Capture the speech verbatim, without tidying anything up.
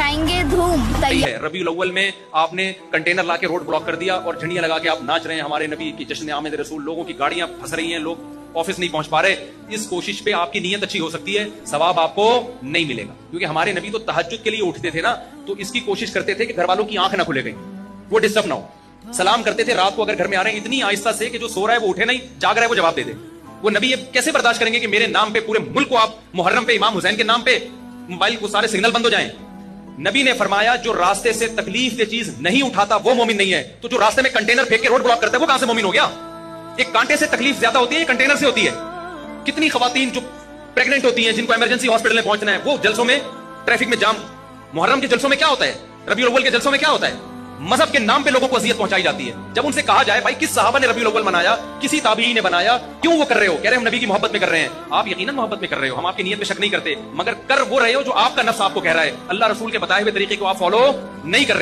मचाएंगे धूम। रबीउल अव्वल में आपने कंटेनर लाके रोड ब्लॉक कर दिया और झंडियां लगा के आप नाच रहे हैं हमारे नबी की जश्न आमद रसूल, लोगों की गाड़ियां फंस रही हैं, लोग ऑफिस नहीं पहुंच पा रहे। इस कोशिश पे आपकी नीयत अच्छी हो सकती है, सवाब आपको नहीं मिलेगा, क्योंकि हमारे नबी तो तहज्जुद के लिए उठते थे ना, तो इसकी कोशिश करते थे कि घर वालों की आंख ना खुले, गई वो डिस्टर्ब ना हो। सलाम करते थे रात को अगर घर में आ रहे हैं इतनी आहिस्ता से कि जो सो रहा है वो उठे नहीं, जाग रहा है वो जवाब दे दे। वो नबी ये कैसे बर्दाश्त करेंगे कि मेरे नाम पे पूरे मुल्क को आप मुहर्रम पे इमाम हुसैन के नाम पे मोबाइल को सारे सिग्नल बंद हो जाएं। नबी ने फरमाया जो रास्ते से तकलीफ ये चीज नहीं उठाता वो मोमिन नहीं है। तो जो रास्ते में कंटेनर फेंक के रोड ब्लॉक करता है वो कहां से मोमिन हो गया? एक कांटे से तकलीफ ज्यादा होती है, कंटेनर से होती है। कितनी खवातीन जो प्रेग्नेंट होती हैं, जिनको इमरजेंसी हॉस्पिटल में पहुंचना है, वो जलसों में ट्रैफिक में जाम। मुहर्रम के जलसों में क्या होता है, रबीउल अव्वल के जलसों में क्या होता है? मजहब के नाम पे लोगों को अजियत पहुंचाई जाती है। जब उनसे कहा जाए भाई किस सहाबा ने रबीउल अव्वल मनाया, किसी ताबीई ने बनाया, क्यों वो कर रहे हो? कह रहे हम नबी की मोहब्बत में कर रहे हैं। आप यकीनन मोहब्बत में कर रहे हो, हम आपकी नीयत में शक नहीं करते, मगर कर वो रहे हो जो आपका नफ्स आपको कह रहा है। अल्लाह रसूल के बताए हुए तरीके को आप फॉलो नहीं कर रहे।